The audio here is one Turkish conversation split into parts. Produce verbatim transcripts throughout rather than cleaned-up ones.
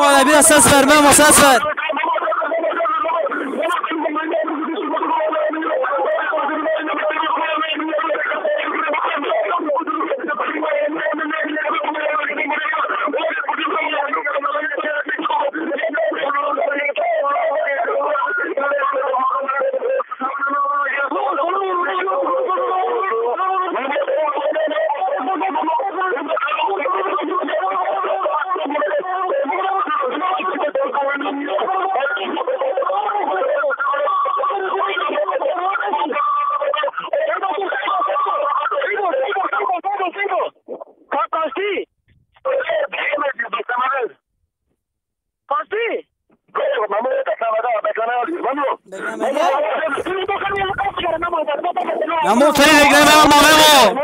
Memo biraz ses ver Memo ses ver. Memo seni bekleme ama Memo.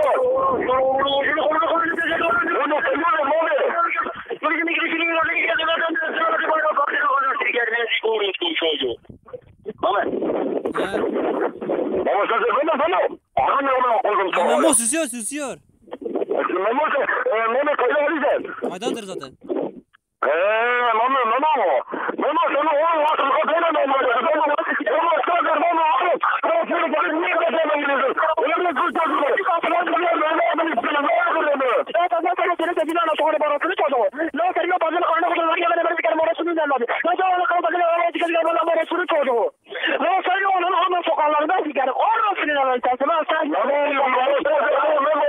Memo susuyor susuyor. Memo Memo kayda alacağız. Kaydadır zaten. Eee Memo Memo Memo sana oğlum nasıl kadar Memo Memo Memo sadece Memo oğlum ben seni bana niye kadar gidiyorsun öyle mi kurtardın ben biliyorum Memo adamı istiyorum ne yapıyorsun ben sana sana seni de dinle sonra bana seni çocuğum ne senin bazı karnı kadar ya ben bir kere morasını dinledim ne zaman kadar kadar oraya çıkacağım ben morasını çocuğum ne senin onun ama sokaklarda giderim orası ne lan sen sen sen Memo Memo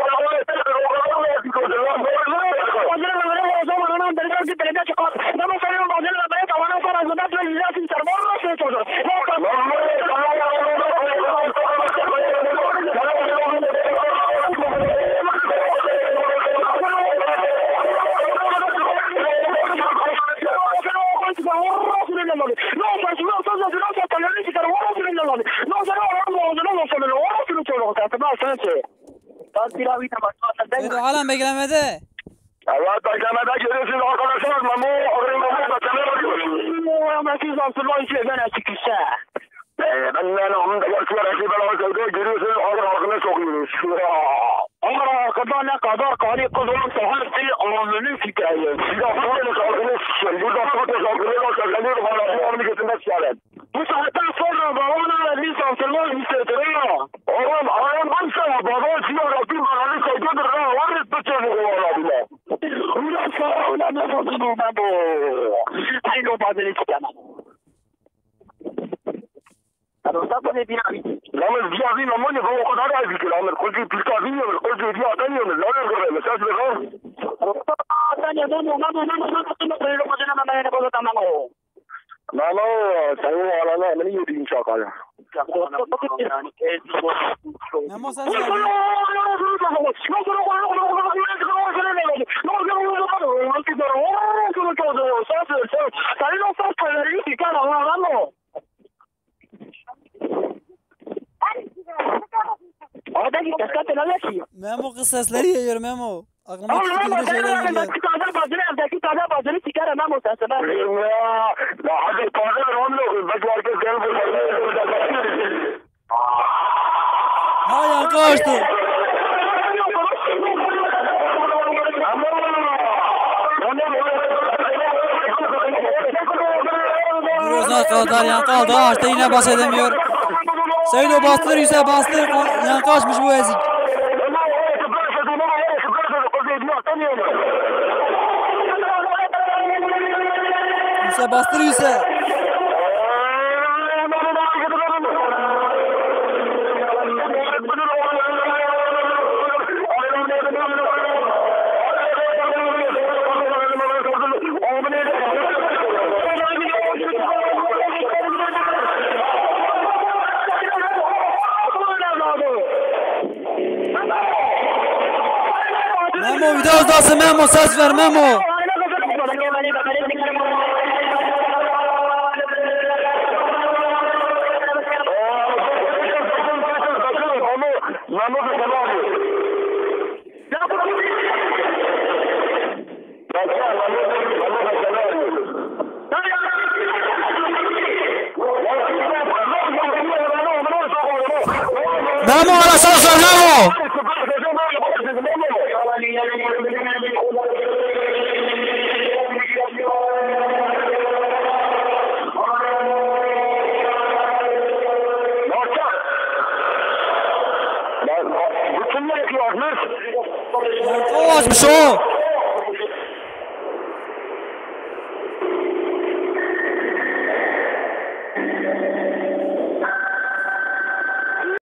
Seydo hala beklemede. Evet beklemede görüyorsunuz arkadaşlar Memo ağrı Memo beklemede ama siz asırlar için ben açıkçası. Benden onun da yaşlı rakibi olsaydı görüyorsunuz ağrı halkına sokuyoruz. Ağrı kadar ne kadar kari kızılın saharsı ağrının hikayesi. Burada sadece halkını sıkışın. Burada sadece halkını sıkışın. Bana onu getirmek istedim. Bu saatten sonra babana lisansırlar hissettiriyor. Oğlum ağrım varsa baba silah rakip ağrı saydıdır. Var et bıçağını kovaladığına. Ulan sana ulan ne bozulur ben bu. Aynı o bazını istemem. Adamlar ne diyor? Lamer diyor ki Memo ne bu kadar az bir lamer. Koca pilka diyor, koca diyor adamıyor. Lamer göre mesaj veriyor. Sen ya ben ona ben ona ben böyle kocaman ben ne böyle tamam o. Memo sen o alana beni yediğin çakal. Memo sen söyle. Memo kız sesleri yiyor Memo. Aklıma çıkıyor şeyler geliyor. Taze bazını evdeki taze bazını çıkar Memo sesine. Ya hadi taze ver onu da bak herkes gel burada. Ha yankı açtı. Görüyorsun arkadaşlar yankı aldı. Açtı yine bas edemiyor. Seydo bastır Yusuf bastır. Yankı açmış bu ezik. Yusuf bastır Yusuf. Memo video uzdasın Memo ses ver Memo. Memo ara ses ver Memo. açmış o.